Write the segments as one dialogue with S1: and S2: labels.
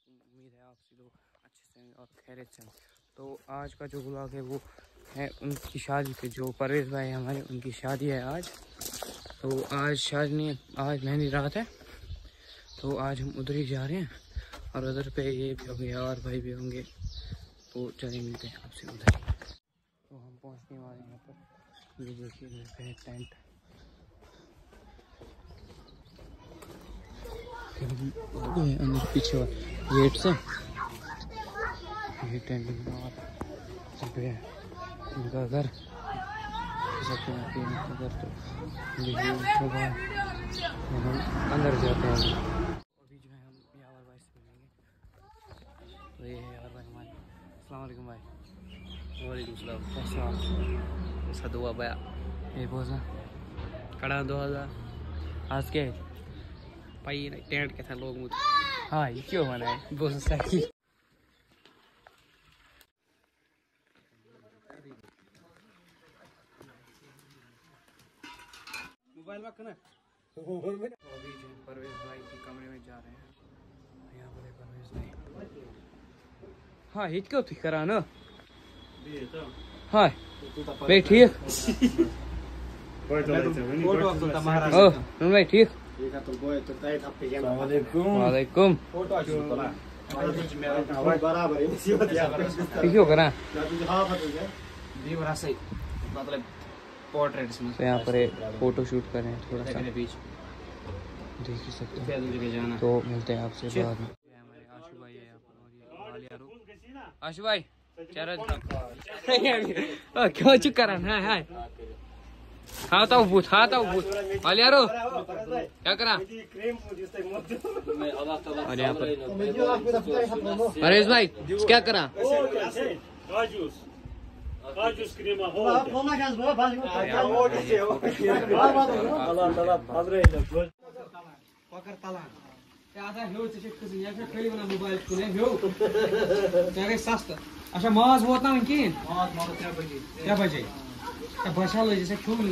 S1: उम्मीद है आप सभी लोग अच्छे से और खैरियत से। तो आज का जो व्लॉग है वो है उनकी शादी पे, जो परवेज़ भाई हमारे उनकी शादी है आज। तो आज शादी नहीं, आज मेहंदी रात है। तो आज हम उधर ही जा रहे हैं और उधर पे ये भी होंगे और भाई भी होंगे। तो चलिए मिलते हैं आपसे उधर ही। तो हम पहुँचने वाले हैं यहाँ पर। ये देखिए इधर पे है टेंट। अंदर पीछे गेट से ये टेंट पे है उनका घर। सकते हैं उनका घर। तो हम अंदर जाते हैं अभी जो है हम यावर भाई से मिलेंगे। तो ये है यावर भाई हमारे। अस्सलाम वालेकुम भाई।
S2: वालेकुम सलाम। ऐसा दुआ बया
S1: ये बोझा
S2: कड़ा 2000
S1: आज के
S2: पाई टेंट के था लोग मुझे।
S1: हाँ ये क्यों बना है बोझा सही।
S2: मोबाइल में कना
S1: अभी जो परवेज़ भाई के कमरे में जा रहे हैं। यहाँ पर है परवेज़ भाई। हाँ हिट क्यों थी करा ना। हाँ भाई ठीक। ओ भाई ठीक। वालेकुम क्यों करा
S2: मतलब पोर्ट्रेट्स में।
S1: तो यहाँ पर फोटो शूट कर रहे हैं थोड़ा सा
S2: बीच
S1: देख ही सकते हैं। तो मिलते हैं आपसे बाद में। हमारे आशु भाई है यहाँ पर और ये आशु भाई चेहरा क्यों चुप करा ना है। खाता हूँ भूत यारो क्या करा। और यहाँ पर परवेज़ भाई क्या करा। अच्छा माज वोत ना वह क्या बजे बसा लगे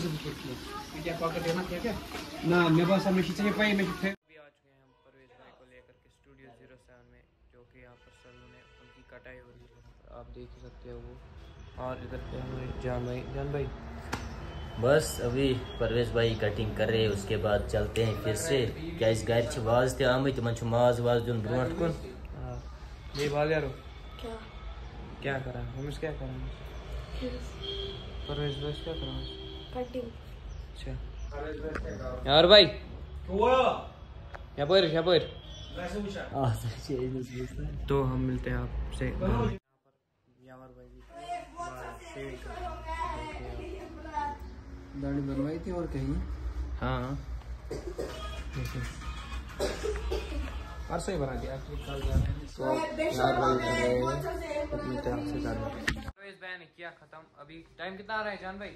S1: ना मे बस मे पाई मे। अभी आ चुके हैं हम परवेज़ भाई को लेकर के स्टूडियो 07 में, जो कि यहाँ पर सैलून है उनकी कटाई हो रही है। आप देख सकते हो वो। और इधर पे हमारे जान भाई
S3: बस अभी परवेज़ भाई कटिंग कर रहे हैं, उसके बाद चलते हैं फिर से। क्या इस घर से वाज ते आम तम माज वाज दिन ब्रोट कुन।
S1: ये बाल यारो क्या करा हम क्या करा परवेज़ भाई क्या करा कटिंग। अच्छा यार भाई यहाँ पर तो हम मिलते हैं आपसे। यावर भाई दाढ़ी बनवाई थी और कहीं। हाँ और सही बना दिया। ने किया खत्म। अभी टाइम कितना आ रहा है जान भाई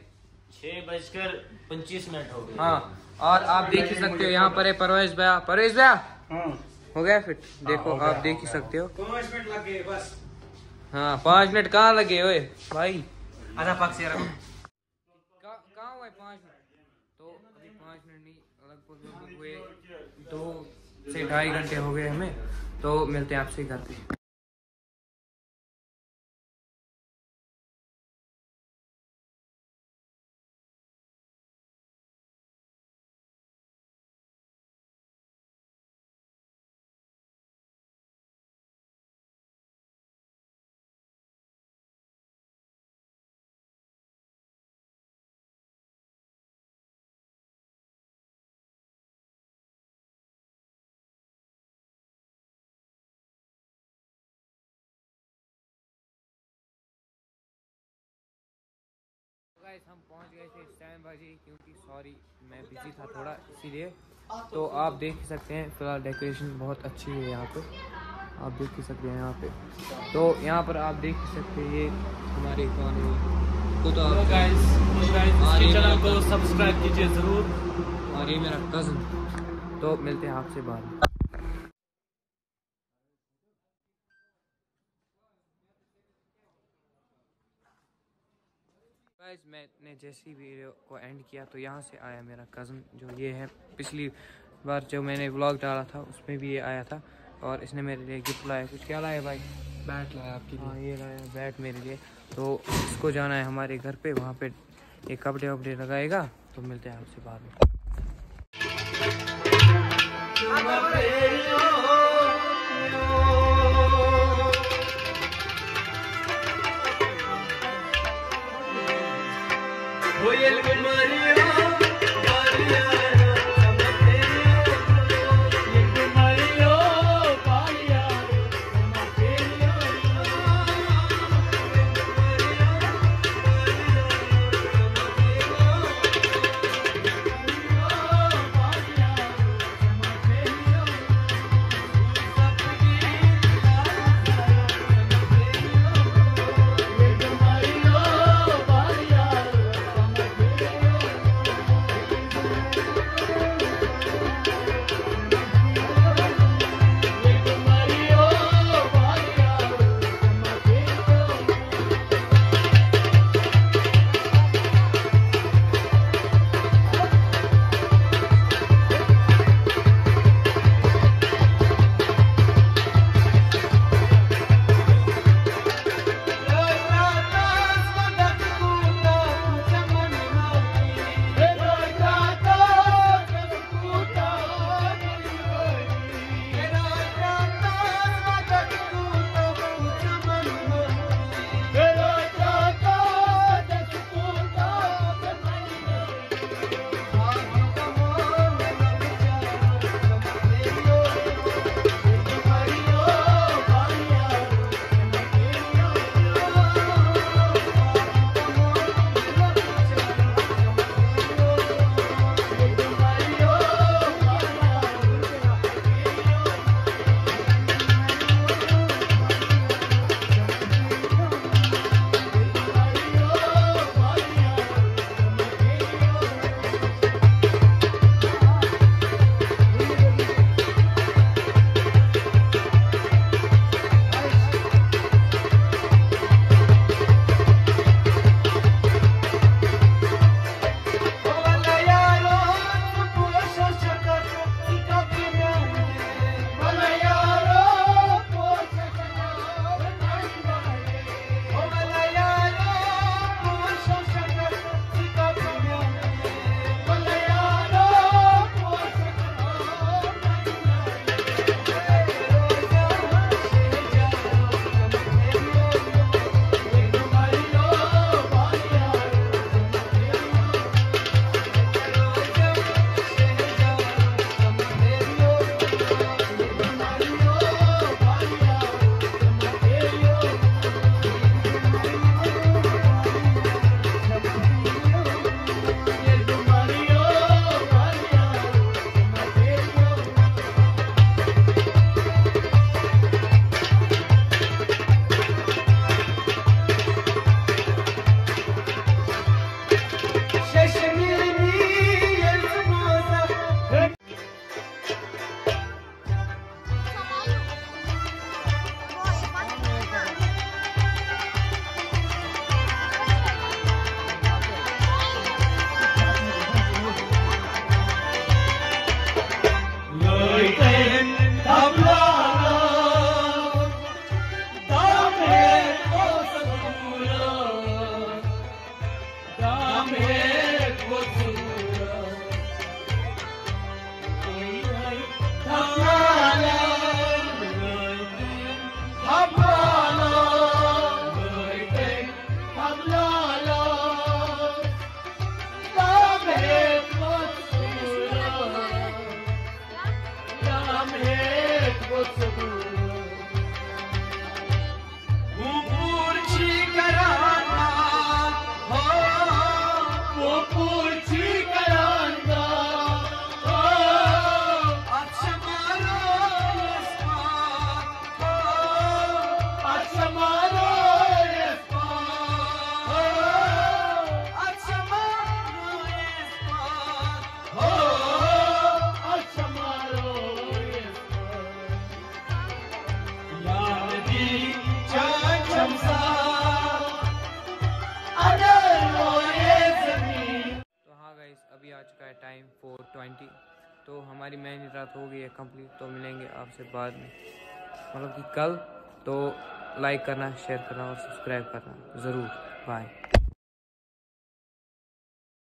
S3: 6:25 हो गए।
S1: हाँ और आप देख ही सकते हो यहाँ पर है परवेज़ भैया हो गया फिट। देखो आप देख ही सकते हो
S2: 5 मिनट लग गए बस।
S1: हाँ 5 मिनट कहाँ लगे ओए भाई।
S2: आधा पक्ष से
S1: कहाँ हुए 5 मिनट। तो अभी 5 मिनट नहीं लगभग हुए 2 से 2.5 घंटे हो गए हमें। तो मिलते हैं आपसे घर पे। गाइस हम पहुंच गए थे 7 बजे, क्योंकि सॉरी मैं बिजी था थोड़ा इसीलिए। तो आप देख सकते हैं फिलहाल डेकोरेशन बहुत अच्छी है यहाँ पे। आप देख सकते हैं यहाँ पे। तो यहाँ पर आप देख सकते हैं ये हमारे कौन है को। तो आप
S2: गाइस चैनल को सब्सक्राइब कीजिए जरूर।
S1: और ये मेरा कज़न। तो मिलते हैं आपसे बाद में। गाइस मैंने जैसी वीडियो को एंड किया तो यहाँ से आया मेरा कज़न, जो ये है। पिछली बार जो मैंने व्लॉग डाला था उसमें भी ये आया था। और इसने मेरे लिए गिफ्ट लाया। कुछ क्या लाया भाई?
S2: बैट लाया आपके लिए।
S1: हाँ ये लाया बैट मेरे लिए। तो इसको जाना है हमारे घर पे, वहाँ पे एक कपड़े वपड़े लगाएगा। तो मिलते हैं आपसे बाद में। आ चुका है टाइम 4:20 तो हमारी मेहनत रात हो गई है कंप्लीट। तो मिलेंगे आपसे बाद में, मतलब कि कल। तो लाइक करना, शेयर करना और सब्सक्राइब करना ज़रूर। बाय।